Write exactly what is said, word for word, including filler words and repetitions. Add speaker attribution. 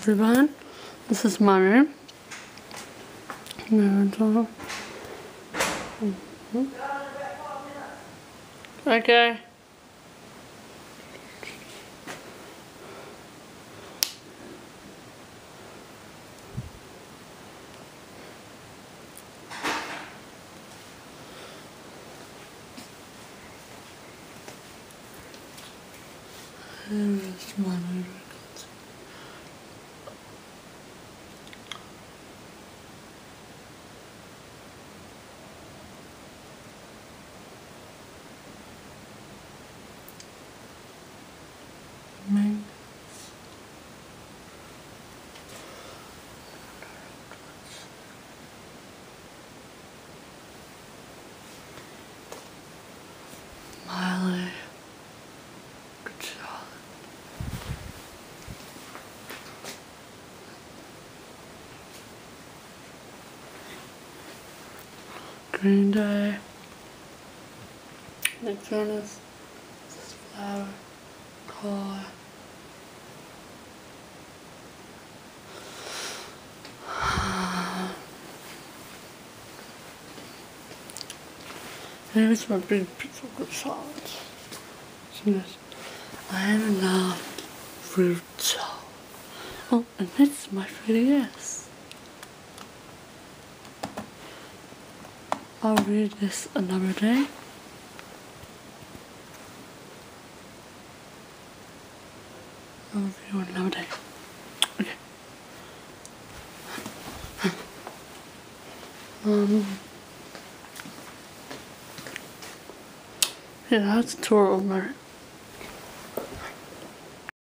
Speaker 1: everyone, this is my room. And, uh, okay. Here's my room. Ming. Miley. Good job. Green Day. Nick Jonas. This is Flower. Car. Here's my big piece of good silence. I am now brutal. Oh, and that's my three D S. I'll read this another day. I'll read it another day. Okay. Um. Yeah, that's a tour of my